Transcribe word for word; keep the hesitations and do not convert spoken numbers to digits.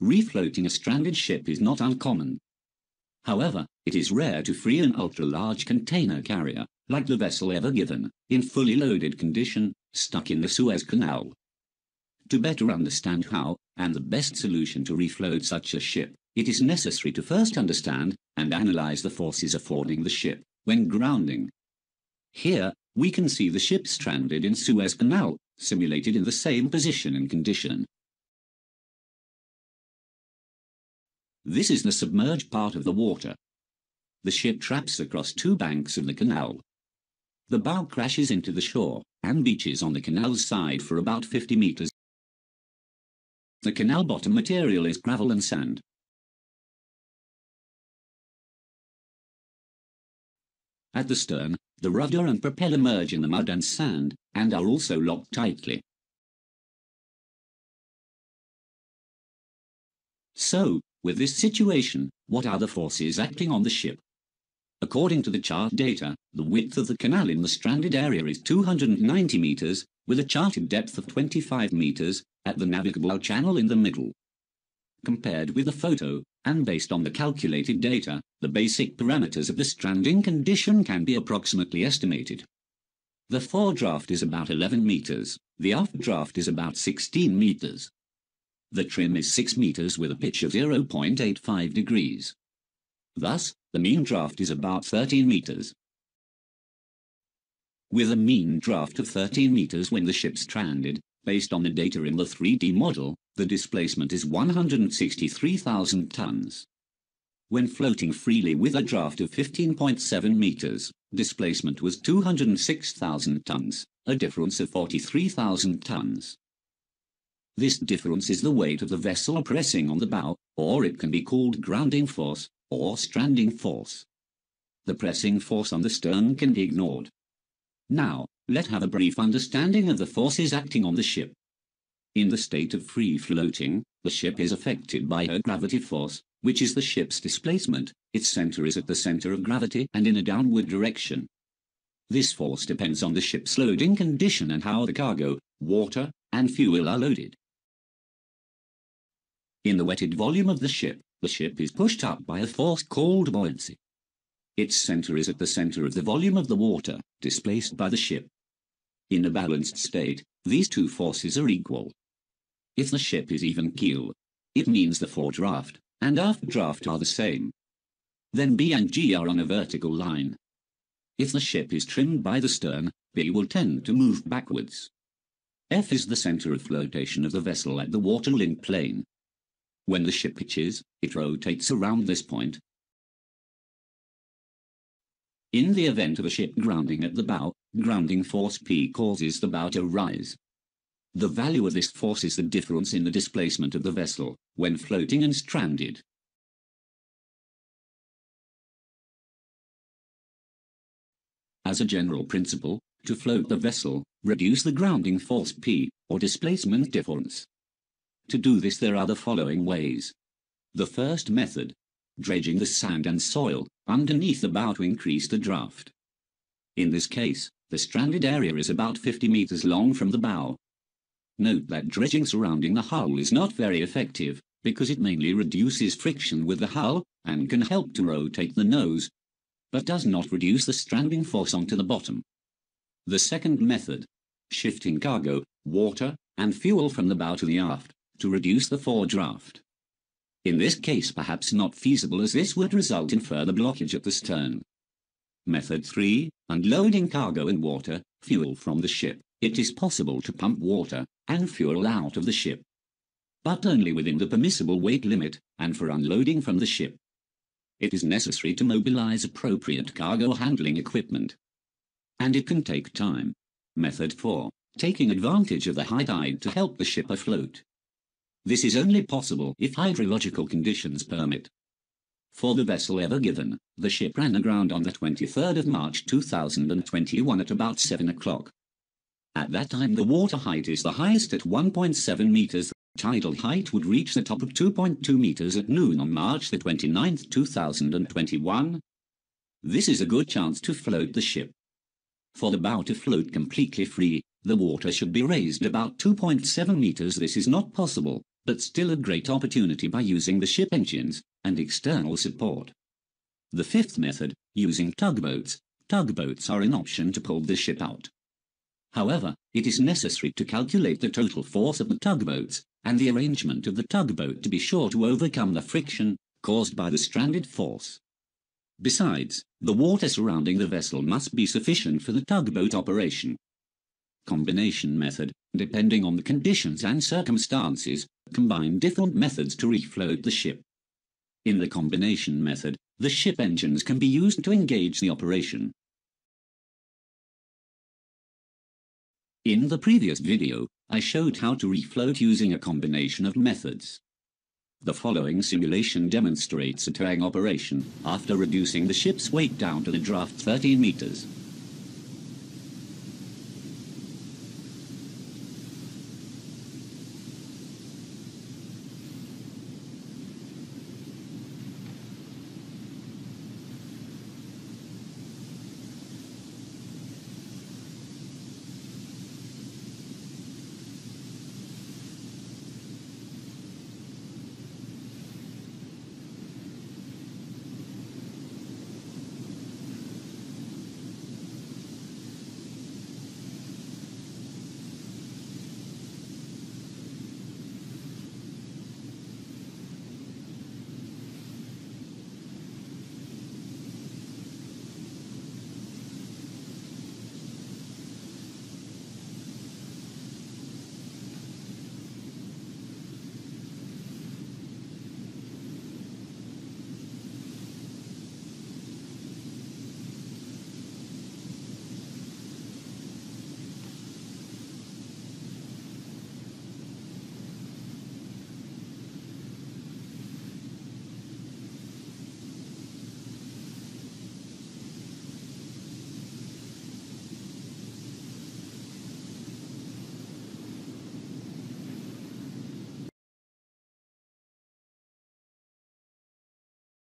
refloating a stranded ship is not uncommon. However, it is rare to free an ultra-large container carrier, like the vessel Ever Given, in fully loaded condition, stuck in the Suez Canal. To better understand how, and the best solution to refloat such a ship, it is necessary to first understand and analyze the forces affording the ship when grounding. Here, we can see the ship stranded in Suez Canal, simulated in the same position and condition. This is the submerged part of the water. The ship traps across two banks of the canal. The bow crashes into the shore and beaches on the canal's side for about fifty meters. The canal bottom material is gravel and sand. At the stern, the rudder and propeller merge in the mud and sand, and are also locked tightly. So, with this situation, what are the forces acting on the ship? According to the chart data, the width of the canal in the stranded area is two hundred ninety meters, with a charted depth of twenty-five meters, at the navigable channel in the middle. Compared with the photo, and based on the calculated data, the basic parameters of the stranding condition can be approximately estimated. The foredraft is about eleven meters, the aftdraft is about sixteen meters. The trim is six meters with a pitch of zero point eight five degrees. Thus, the mean draft is about thirteen meters. With a mean draft of thirteen meters when the ship's stranded, based on the data in the three D model, the displacement is one hundred sixty-three thousand tons. When floating freely with a draft of fifteen point seven meters, displacement was two hundred six thousand tons, a difference of forty-three thousand tons. This difference is the weight of the vessel pressing on the bow, or it can be called grounding force, or stranding force. The pressing force on the stern can be ignored. Now, let's have a brief understanding of the forces acting on the ship. In the state of free floating, the ship is affected by her gravity force, which is the ship's displacement. Its center is at the center of gravity and in a downward direction. This force depends on the ship's loading condition and how the cargo, water, and fuel are loaded. In the wetted volume of the ship, the ship is pushed up by a force called buoyancy. Its center is at the center of the volume of the water, displaced by the ship. In a balanced state, these two forces are equal. If the ship is even keel, it means the foredraft and aftdraft are the same. Then B and G are on a vertical line. If the ship is trimmed by the stern, B will tend to move backwards. F is the center of flotation of the vessel at the water-line plane. When the ship pitches, it rotates around this point. In the event of a ship grounding at the bow, grounding force P causes the bow to rise. The value of this force is the difference in the displacement of the vessel when floating and stranded. As a general principle, to float the vessel, reduce the grounding force P, or displacement difference. To do this there are the following ways. The first method, dredging the sand and soil underneath the bow to increase the draft. In this case, the stranded area is about fifty meters long from the bow. Note that dredging surrounding the hull is not very effective, because it mainly reduces friction with the hull, and can help to rotate the nose, but does not reduce the stranding force onto the bottom. The second method, shifting cargo, water, and fuel from the bow to the aft, to reduce the foredraft. In this case perhaps not feasible, as this would result in further blockage at the stern. Method three, unloading cargo and water, fuel from the ship. It is possible to pump water and fuel out of the ship, but only within the permissible weight limit, and for unloading from the ship. It is necessary to mobilize appropriate cargo handling equipment, and it can take time. Method four, taking advantage of the high tide to help the ship afloat. This is only possible if hydrological conditions permit. For the vessel Ever Given, the ship ran aground on the twenty-third of March two thousand twenty-one at about seven o'clock. At that time the water height is the highest at one point seven meters. Tidal height would reach the top of two point two meters at noon on March the twenty-ninth, two thousand twenty-one. This is a good chance to float the ship. For the bow to float completely free, the water should be raised about two point seven meters. This is not possible, but still a great opportunity by using the ship engines and external support. The fifth method, using tugboats. Tugboats are an option to pull the ship out. However, it is necessary to calculate the total force of the tugboats and the arrangement of the tugboat to be sure to overcome the friction caused by the stranded force. Besides, the water surrounding the vessel must be sufficient for the tugboat operation. Combination method. Depending on the conditions and circumstances, combine different methods to refloat the ship. In the combination method, the ship engines can be used to engage the operation. In the previous video, I showed how to refloat using a combination of methods. The following simulation demonstrates a towing operation after reducing the ship's weight down to the draft thirteen meters.